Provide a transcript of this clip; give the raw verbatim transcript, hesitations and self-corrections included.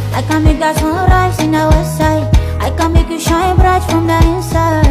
I can make that sunrise in the west side. I can make you shine bright from the inside.